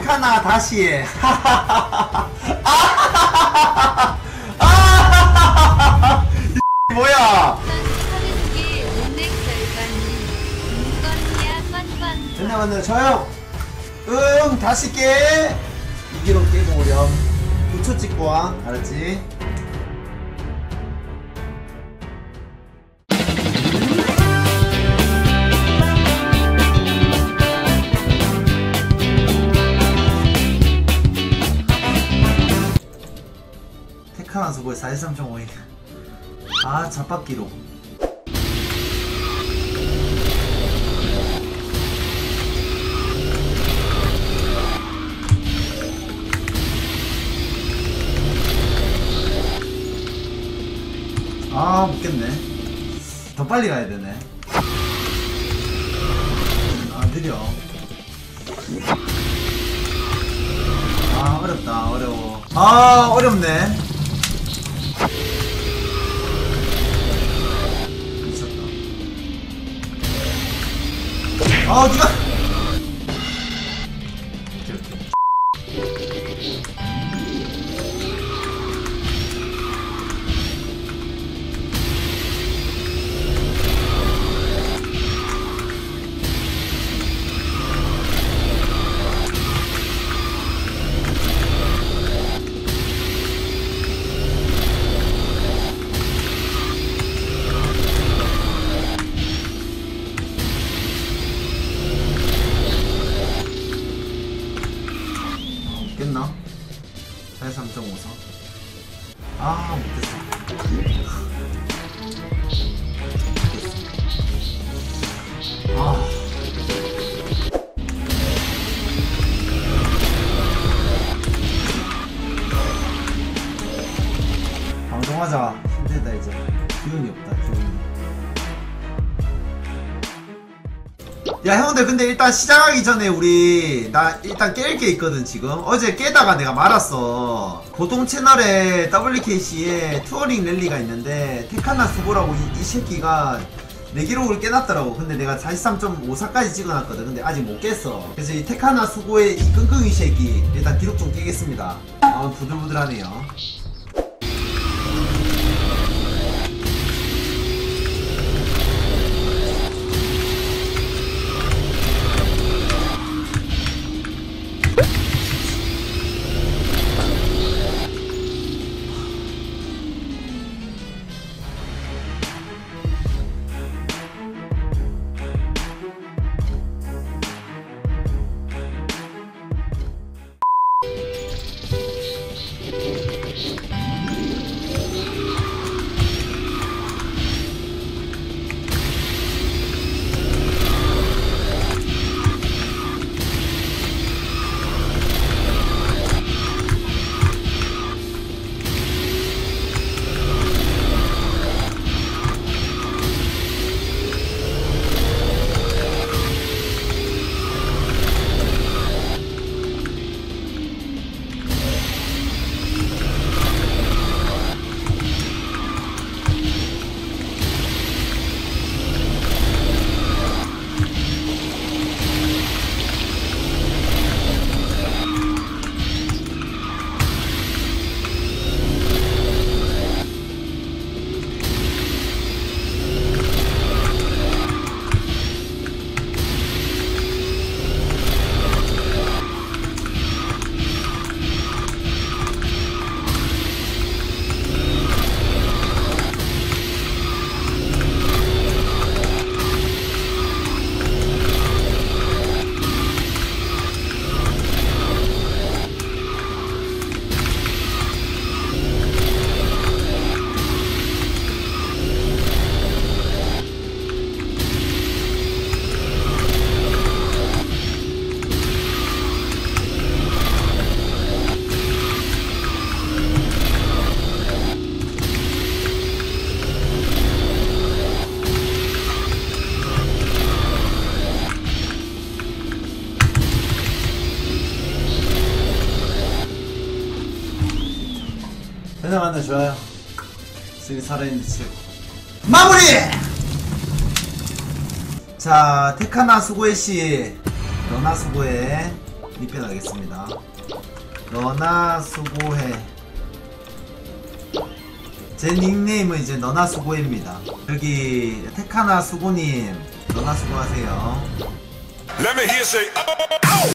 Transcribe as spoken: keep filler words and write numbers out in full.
테카나 다시 뭐야? 맨날 만나 저요. 응 다시 깨. 이기로 깨고 오렴. 구 초 찍고 와. 알았지? 테카나 수고해. 사십삼 점 오인. 아 잡박기로. 아 못겠네. 더 빨리 가야 되네. 아 느려. 아 어렵다. 어려워. 아 어렵네. 미쳤다. 아 누가 깼나? 사십삼 점 오사. 아 못했어. 아 방송하자. 힘들다 이제. 기운이 없다. 기운이. 야 형들 근데 일단 시작하기 전에 우리 나 일단 깰 게 있거든. 지금 어제 깨다가 내가 말았어. 보통 채널에 더블유케이씨에 투어링 랠리가 있는데 테카나 수고라고 이, 이 새끼가 내 기록을 깨놨더라고. 근데 내가 사십삼 점 오사까지 찍어놨거든. 근데 아직 못 깼어. 그래서 이 테카나 수고의 이 끙끙이 새끼 일단 기록 좀 깨겠습니다. 아 부들부들하네요. 현장한다. 좋아요. 쓰리 살아있는데 최고. 마무리! 자 테카나 수고해씨 너나 수고해. 리변하겠습니다. 너나 수고해. 제 닉네임은 이제 너나 수고해입니다. 여기 테카나 수고님 너나 수고하세요. Let me hear say, oh!